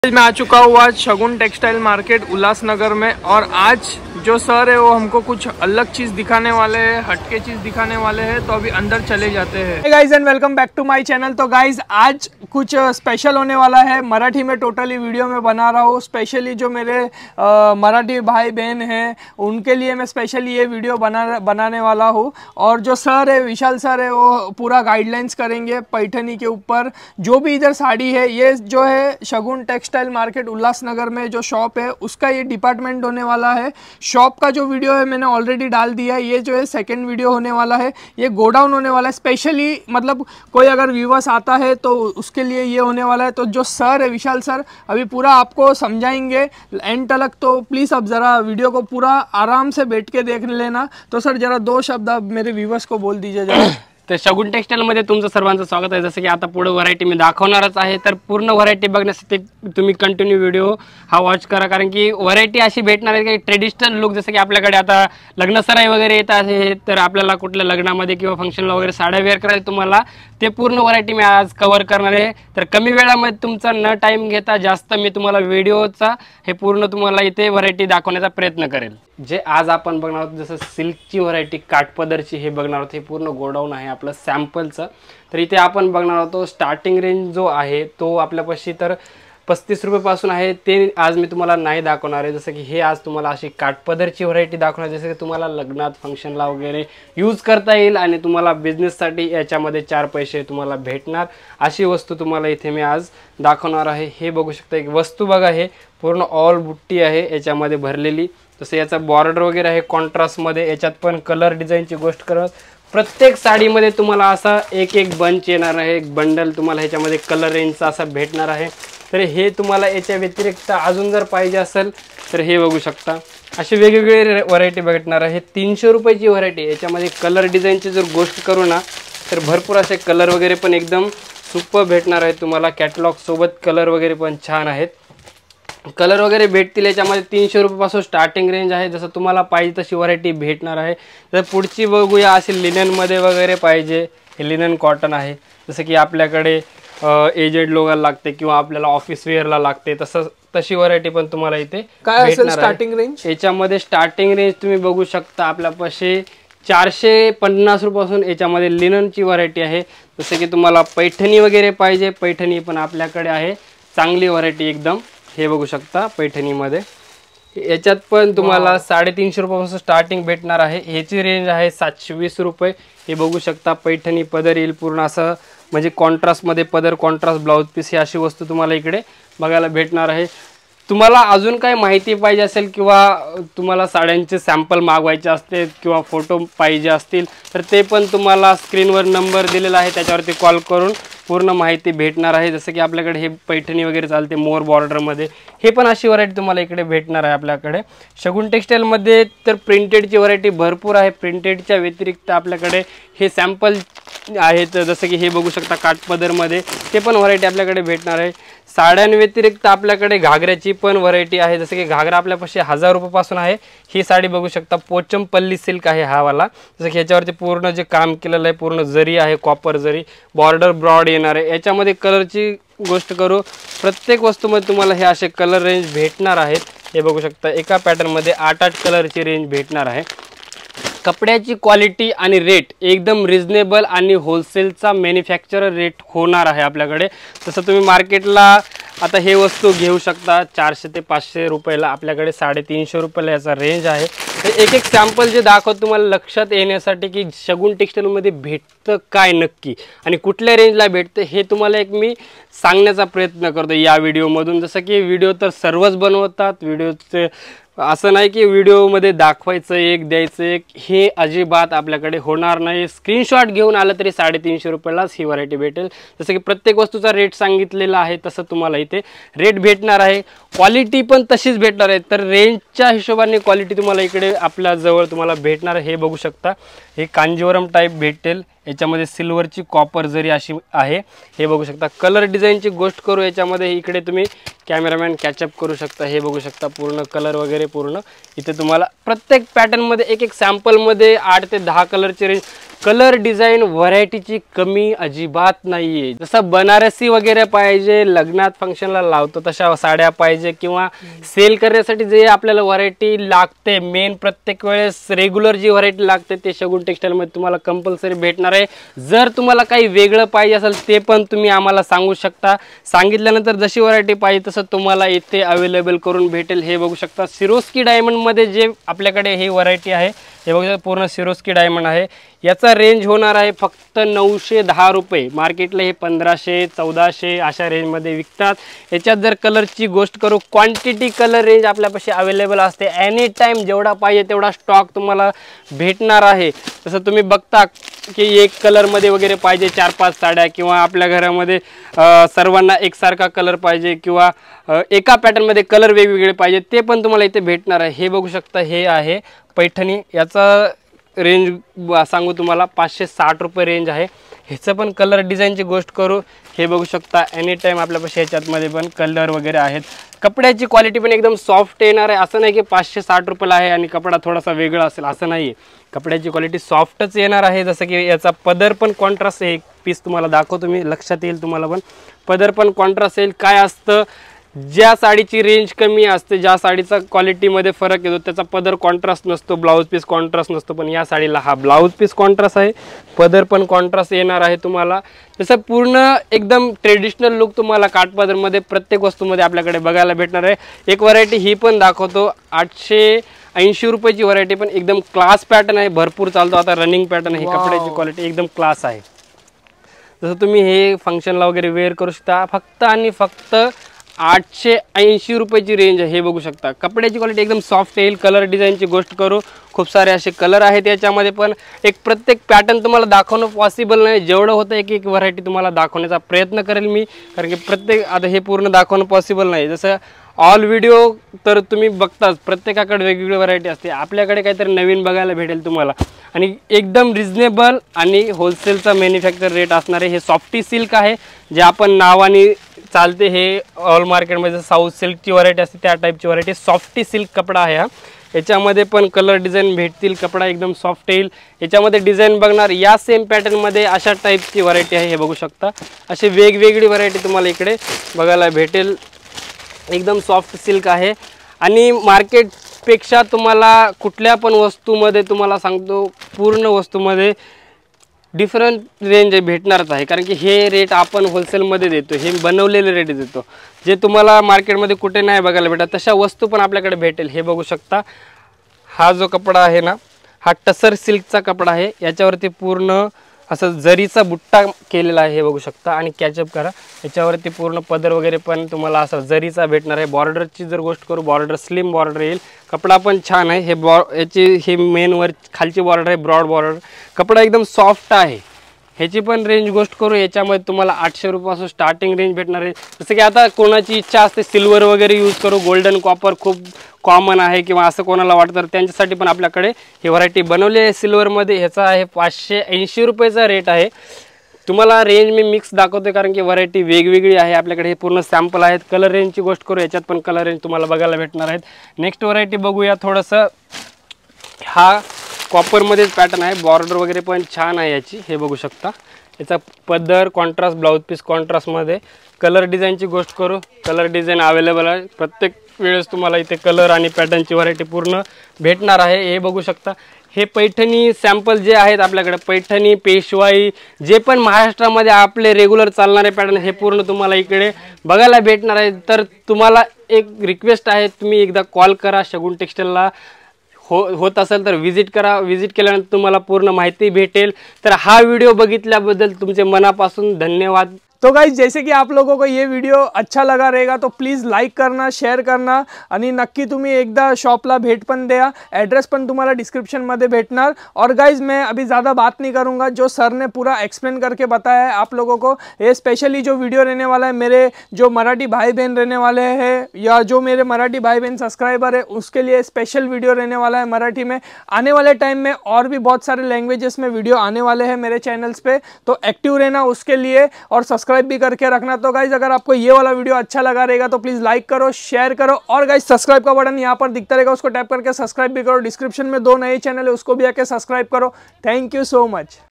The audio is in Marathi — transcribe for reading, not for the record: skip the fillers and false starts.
मैं आ चुका हूँ आज शगुन टेक्सटाइल मार्केट उल्लासनगर में। और आज जो सर है वो हमको कुछ अलग चीज़ दिखाने वाले हैं, हटके चीज़ दिखाने वाले हैं। तो अभी अंदर चले जाते हैं। Guys and welcome back to my channel. तो गाइज आज कुछ स्पेशल होने वाला है। मराठी में टोटली वीडियो में बना रहा हूँ। स्पेशली जो मेरे मराठी भाई बहन हैं उनके लिए मैं स्पेशली ये वीडियो बनाने वाला हूँ। और जो सर है विशाल सर है वो पूरा गाइडलाइंस करेंगे पैठनी के ऊपर। जो भी इधर साड़ी है ये जो है शगुन टेक्सटाइल मार्केट उल्लासनगर में जो शॉप है उसका ये डिपार्टमेंट होने वाला है। शॉप का जो वीडियो है मैंने ऑलरेडी डाल दिया है। ये जो है सेकंड वीडियो होने वाला है। ये गोडाउन होने वाला है स्पेशली, मतलब कोई अगर व्यूवर्स आता है तो उसके लिए ये होने वाला है। तो जो सर है विशाल सर अभी पूरा आपको समझाएंगे एंड तक। तो प्लीज़ अब ज़रा वीडियो को पूरा आराम से बैठ के देख लेना। तो सर ज़रा दो शब्द अब मेरे व्यूवर्स को बोल दीजिए जरा। तर शगुन टेक्सटाइल मध्ये तुमचं सर्वांचं स्वागत आहे। जसं की आता पुढे व्हरायटी मी दाखवणारच आहे, तर पूर्ण व्हरायटी बघण्यासाठी तुम्ही कंटिन्यू व्हिडिओ हा वॉच करा, कारण की व्हरायटी अशी भेटणार आहे की ट्रेडिशनल लुक, जसं की आपल्याकडे आता लग्नसराई वगैरे येत आहे, तर आपल्याला कुठल्या लग्नामध्ये किंवा फंक्शनला वगैरे साड्या वेअर करायला तुम्हाला ते पूर्ण व्हरायटी मी आज कव्हर करणार आहे। तर कमी वेळामध्ये तुमचा न टाइम घेता जास्त मी तुम्हाला व्हिडिओचा हे पूर्ण तुम्हाला इथे व्हरायटी दाखवण्याचा प्रयत्न करेल। जे आज आपण बघणार आहोत जसं सिल्कची व्हरायटी, काठपदरची हे बघणार आहोत। हे पूर्ण गोडाऊन आहे आपलं सॅम्पलचं। तर इथे आपण बघणार आहोत स्टार्टिंग रेंज जो आहे तो आपल्यापाशी तर 35 रुपयापासून आहे, ते आज मी तुम्हाला नाही दाखवणार आहे। जसं की हे आज तुम्हाला अशी काठपदरची व्हरायटी दाखवणार, जसं की तुम्हाला लग्नात फंक्शनला वगैरे यूज करता येईल आणि तुम्हाला बिझनेससाठी याच्यामध्ये 4 पैसे तुम्हाला भेटणार अशी वस्तू तुम्हाला इथे मी आज दाखवणार आहे। हे बघू शकता एक वस्तू बघा, हे पूर्ण ऑल बुट्टी आहे याच्यामध्ये भरलेली। जसं याचा बॉर्डर वगैरे आहे कॉन्ट्रास्टमध्ये, याच्यात पण कलर डिझाईनची गोष्ट करत प्रत्येक साडीमध्ये तुम्हाला असा एक एक बंच येणार आहे, एक बंडल तुम्हाला ह्याच्यामध्ये कलर रेंजचा असा भेटणार आहे। तर हे तुम्हाला याच्या व्यतिरिक्त अजून जर पाहिजे असेल तर हे बघू शकता अशी वेगवेगळे व्हरायटी भेटणार आहे। 300 रुपयाची व्हरायटी, याच्यामध्ये कलर डिझाईनची जर गोष्ट करू ना तर भरपूर असे कलर वगैरे पण एकदम सुपर भेटणार आहे तुम्हाला। कॅटलॉग सोबत कलर वगैरे पण छान आहेत, कलर वगैरे भेटतील। याच्यामध्ये 300 रुपयापासून स्टार्टिंग रेंज आहे, जसं तुम्हाला पाहिजे तशी व्हरायटी भेटणार आहे। तर पुढची बघूया अशी लिननमध्ये वगैरे पाहिजे, हे लिनन कॉटन आहे। जसं की आपल्याकडे एजेड लोकांना लागते किंवा आपल्याला ऑफिस वेअरला लागते तशी व्हरायटी पण तुम्हाला इथे काय असेल स्टार्टिंग रेंज? याच्यामध्ये स्टार्टिंग रेंज तुम्ही बघू शकता आपल्यापाशी 450 रुपयापासून याच्यामध्ये लिननची व्हरायटी आहे। जसं की तुम्हाला पैठणी वगैरे पाहिजे, पैठणी पण आपल्याकडे आहे, चांगली व्हरायटी एकदम। हे बघू शकता पैठणीमध्ये याच्यात पण तुम्हाला 350 रुपयापासून स्टार्टिंग भेटणार आहे। ह्याची रेंज आहे 720 रुपये। हे बघू शकता पैठणी पदर येईल पूर्ण असं, म्हणजे कॉन्ट्रास्टमध्ये पदर, कॉन्ट्रास्ट ब्लाउज पीस, ही अशी वस्तू तुम्हाला इकडे बघायला भेटणार आहे। तुम्हाला अजून काय माहिती पाहिजे असेल किंवा तुम्हाला साड्यांचे सॅम्पल मागवायचे असतील किंवा फोटो पाहिजे असतील तर ते पण तुम्हाला स्क्रीनवर नंबर दिलेला आहे, त्याच्यावरती कॉल करून पूर्ण माहिती भेटणार आहे। जसं की आपल्याकडे हे पैठणी वगैरे चालते मोर बॉर्डरमध्ये, हे पण अशी व्हरायटी तुम्हाला इकडे भेटणार आहे आपल्याकडे शगुन टेक्सटाईलमध्ये। तर प्रिंटेडची व्हरायटी भरपूर आहे। प्रिंटेडच्या व्यतिरिक्त आपल्याकडे हे सॅम्पल आहेत, जसं की हे बघू शकता काठपदरमध्ये, ते पण व्हरायटी आपल्याकडे भेटणार आहे। साड्यांव्यतिरिक्त आपल्याकडे घागऱ्याची पण व्हरायटी आहे, जसं की घागरा आपल्यापाशी 1000 रुपयापासून आहे। ही साडी बघू शकता पोचमपल्ली सिल्क आहे हा वाला, जसं की ह्याच्यावरती पूर्ण जे काम केलेलं आहे पूर्ण जरी आहे, कॉपर जरी, बॉर्डर ब्रॉड येणार आहे। याच्यामध्ये कलरची गोष्ट करू प्रत्येक वस्तूमध्ये तुम्हाला हे असे कलर रेंज भेटणार आहेत। हे बघू शकता एका पॅटर्नमध्ये 8-8 कलरची रेंज भेटणार आहे। कपड्याची क्वालिटी आणि रेट एकदम रिजनेबल आणि होलसेलचा मॅन्युफॅक्चरर रेट होणार आहे आपल्याकडे। तसं तुम्ही मार्केटला आता हे वस्तू घेऊ शकता 400 ते 500 रुपयाला, आपल्याकडे 350 रुपयाला याचा रेंज आहे। तर एक एक सॅम्पल जे दाखवतो तुम्हाला लक्षात येण्यासाठी की शगुन टेक्सटाईलमध्ये भेटतं काय नक्की आणि कुठल्या रेंजला भेटतं हे तुम्हाला एक मी सांगण्याचा प्रयत्न करतो या व्हिडिओमधून। जसं की व्हिडिओ तर सर्वच बनवतात, व्हिडिओचे असं नाही की व्हिडिओमध्ये दाखवायचं एक द्यायचं एक, हे अजिबात आपल्याकडे होणार नाही। स्क्रीनशॉट घेऊन आलं तरी 350 रुपयालाच ही व्हरायटी भेटेल। जसं की प्रत्येक वस्तूचा रेट सांगितलेला आहे तसं तुम्हाला इथे रेट भेटणार आहे। क्वालिटी पण तशीच भेटणार आहे, तर रेंजच्या हिशोबाने क्वालिटी तुम्हाला इकडे आपल्या जवळ तुम्हाला भेटणार आहे। हे बघू शकता हे कांजीवरम टाईप भेटेल, याच्यामध्ये सिल्वरची कॉपर जरी अशी आहे, हे बघू शकता। कलर डिझाईनची गोष्ट करू, याच्यामध्ये इकडे तुम्ही कॅमेरामॅन कॅचअप करू शकता, हे बघू शकता पूर्ण कलर वगैरे पूर्ण इथे तुम्हाला प्रत्येक पॅटर्नमध्ये एक एक सॅम्पलमध्ये 8 ते 10 कलरचे रेंज। कलर डिझाईन व्हरायटीची कमी अजिबात नाहीये। जसं बनारसी वगैरे पाहिजे, लग्नात फंक्शनला लावतो तशा साड्या पाहिजे, किंवा सेल करण्यासाठी जे आपल्याला व्हरायटी लागते मेन प्रत्येक वेळेस रेग्युलर जी व्हरायटी लागते ते शगुन टेक्सटाईलमध्ये तुम्हाला कंपल्सरी भेटणार आहे। जर तुम्हाला काही वेगळं पाहिजे असेल ते पण तुम्ही आम्हाला सांगू शकता, सांगितल्यानंतर जशी व्हरायटी पाहिजे तसं तुम्हाला इथे अवेलेबल करून भेटेल। हे बघू शकता सिरोस्की डायमंडमध्ये जे आपल्याकडे ही व्हरायटी आहे, हे बघू शकता पूर्ण सिरोस्की डायमंड आहे। याचा रेंज होणार आहे फक्त 910 रुपये। मार्केटला हे 1500 1400 अशा रेंजमध्ये विकतात। याच्यात जर कलरची गोष्ट करू, क्वांटिटी कलर रेंज आपल्यापाशी अवेलेबल असते, एनी टाइम जेवढा पाहिजे तेवढा स्टॉक तुम्हाला भेटणार आहे। तसं तुम्ही बघता की एक कलरमध्ये वगैरे पाहिजे 4-5 साड्या, किंवा आपल्या घरामध्ये सर्वांना एकसारखा कलर पाहिजे, किंवा एका पॅटर्नमध्ये कलर वेगवेगळे पाहिजे, ते पण तुम्हाला इथे भेटणार आहे। हे बघू शकता हे आहे पैठणी, याचा रेंज सांगू तुम्हाला 560 रुपये रेंज आहे। ह्याचं पण कलर डिझाईनची गोष्ट करू, हे बघू शकता एनी टाइम आपल्यापाशी ह्याच्यामध्ये पण कलर वगैरे आहेत। कपड्याची क्वालिटी पण एकदम सॉफ्ट येणार आहे, असं नाही की 560 रुपयाला आहे आणि कपडा थोडासा वेगळा असेल, असं नाही। कपड्याची क्वालिटी सॉफ्टच येणार आहे। जसं की याचा पदर पण कॉन्ट्रास्ट आहे, एक पीस तुम्हाला दाखवतो मी, लक्षात येईल तुम्हाला पण। पदर पण कॉन्ट्रास्ट येईल। काय असतं, ज्या साडीची रेंज कमी असते, ज्या साडीचा क्वालिटीमध्ये फरक येतो त्याचा पदर कॉन्ट्रास्ट नसतो, ब्लाऊज पीस कॉन्ट्रास्ट नसतो, पण या साडीला हा ब्लाऊज पीस कॉन्ट्रास्ट आहे, पदर पण कॉन्ट्रास्ट येणार आहे तुम्हाला। जसं पूर्ण एकदम ट्रेडिशनल लुक तुम्हाला काठपदरमध्ये प्रत्येक वस्तूमध्ये आपल्याकडे बघायला भेटणार आहे। एक व्हरायटी ही पण दाखवतो, 880 रुपयाची व्हरायटी, पण एकदम क्लास पॅटर्न आहे, भरपूर चालतो आता, रनिंग पॅटर्न आहे। कपड्याची क्वालिटी एकदम क्लास आहे। जसं तुम्ही हे फंक्शनला वगैरे वेअर करू शकता। फक्त आणि फक्त 880 रुपयाची रेंज आहे, हे बघू शकता। कपड्याची क्वालिटी एकदम सॉफ्ट येईल। कलर डिझाईनची गोष्ट करू, खूप सारे असे कलर आहेत याच्यामध्ये, पण एक प्रत्येक पॅटर्न तुम्हाला दाखवणं पॉसिबल नाही। जेवढं होतं एक एक व्हरायटी तुम्हाला दाखवण्याचा प्रयत्न करेल मी, कारण की प्रत्येक आता हे पूर्ण दाखवणं पॉसिबल नाही। जसं ऑल व्हिडिओ तर तुम्ही बघताच, प्रत्येकाकडे वेगवेगळी व्हरायटी असते, आपल्याकडे काहीतरी नवीन बघायला भेटेल तुम्हाला, आणि एकदम रिजनेबल आणि होलसेलचा मॅन्युफॅक्चर रेट असणार आहे। हे सॉफ्टी सिल्क आहे, जे आपण नावाने चालते, हे ऑल मार्केटमध्ये साऊथ सिल्कची व्हरायटी असते त्या टाईपची व्हरायटी सॉफ्टी सिल्क कपडा आहे हा। याच्यामध्ये पण कलर डिझाईन भेटतील, कपडा एकदम सॉफ्ट येईल। याच्यामध्ये डिझाईन बघणार या सेम पॅटर्नमध्ये अशा टाईपची व्हरायटी आहे, हे बघू शकता। अशी वेगवेगळी व्हरायटी तुम्हाला इकडे बघायला भेटेल। एकदम सॉफ्ट सिल्क आहे, आणि मार्केटपेक्षा तुम्हाला कुठल्या पण वस्तूमध्ये तुम्हाला सांगतो पूर्ण वस्तूमध्ये डिफरंट रेंज भेटणारच आहे, कारण की हे रेट आपण होलसेलमध्ये देतो, हे बनवलेले रेट देतो, जे तुम्हाला मार्केटमध्ये कुठे नाही बघायला भेटत तशा वस्तू पण आपल्याकडे भेटेल। हे बघू शकता, हा जो कपडा आहे ना, हा टसर सिल्कचा कपडा आहे, याच्यावरती पूर्ण असं जरीचा बुट्टा केलेला आहे, हे बघू शकता। आणि कॅचअप करा, याच्यावरती पूर्ण पदर वगैरे पण तुम्हाला असं जरीचा भेटणार आहे। बॉर्डरची जर गोष्ट करू, बॉर्डर स्लिम बॉर्डर येईल, कपडा पण छान आहे। हे याची हे मेन वर खालची बॉर्डर आहे, ब्रॉड बॉर्डर, कपडा एकदम सॉफ्ट आहे। ह्याची पण रेंज गोष्ट करू, याच्यामध्ये तुम्हाला 800 रुपयापासून स्टार्टिंग रेंज भेटणार आहे। जसं की आता कोणाची इच्छा असते सिल्वर वगैरे यूज करू, गोल्डन कॉपर खूप कॉमन आहे, किंवा असं कोणाला वाटतं तर त्यांच्यासाठी पण आपल्याकडे ही व्हरायटी बनवली आहे सिल्वरमध्ये। ह्याचा आहे 580 रुपयाचा रेट आहे। तुम्हाला रेंज मी मिक्स दाखवते, कारण की व्हरायटी वेगवेगळी आहे आपल्याकडे, हे पूर्ण सॅम्पल आहेत। कलर रेंजची गोष्ट करू, याच्यात पण कलर रेंज तुम्हाला बघायला भेटणार आहेत। नेक्स्ट व्हरायटी बघूया थोडंसं, हा कॉपरमध्येच पॅटर्न आहे, बॉर्डर वगैरे पण छान आहे याची, हे बघू शकता। याचा पदर कॉन्ट्रास्ट, ब्लाऊज पीस कॉन्ट्रास्टमध्ये। कलर डिझाईनची गोष्ट करू, कलर डिझाईन अवेलेबल आहे, प्रत्येक वेळेस तुम्हाला इथे कलर आणि पॅटर्नची व्हरायटी पूर्ण भेटणार आहे, हे बघू शकता। हे पैठणी सॅम्पल जे आहेत आपल्याकडे, पैठणी, पेशवाई, जे पण महाराष्ट्रामध्ये आपले रेग्युलर चालणारे पॅटर्न, हे पूर्ण तुम्हाला इकडे बघायला भेटणार आहे। तर तुम्हाला एक रिक्वेस्ट आहे, तुम्ही एकदा कॉल करा शगुन टेक्सटाईलला, होत असेल तर विजिट करा, विजिट केल्यानंतर तुम्हाला पूर्ण माहिती भेटेल। तर हा व्हिडिओ बघितल्याबद्दल तुमचे मनापासून धन्यवाद। तो गाइज जैसे की आप लोगों को ये व्हिडिओ अच्छा लगा रहेगा तो प्लीज लाईक करना, शेअर करना आणि नक्की तुम्ही एकदा शॉपला भेट पण द्या. ॲड्रेस पण तुम्हाला डिस्क्रिप्शन मध्ये भेटणार. और गाइज मैं अभी ज़्यादा बात नहीं करूँगा, जो सर ने पूरा एक्सप्लेन करके बताया है आप लोगों को. ये स्पेशली जो वीडियो रहने वाला है मेरे जो मराठी भाई बहन रहने वाले हैं या जो मेरे मराठी भाई बहन सब्सक्राइबर है उसके लिए स्पेशल वीडियो रहने वाला है मराठी में. आने वाले टाइम में और भी बहुत सारे लैंग्वेजेस में वीडियो आने वाले हैं मेरे चैनल्स पे, तो एक्टिव रहना उसके लिए और सब्सक्राइब भी करके रखना. तो गाइज अगर आपको ये वाला वीडियो अच्छा लगा रहेगा तो प्लीज़ लाइक करो, शेयर करो और गाइज सब्सक्राइब का बटन यहाँ पर दिखता रहेगा, उसको टैप करके सब्सक्राइब भी करो. डिस्क्रिप्शन में 2 नए चैनल है, उसको भी आके सब्सक्राइब करो. Thank you so much.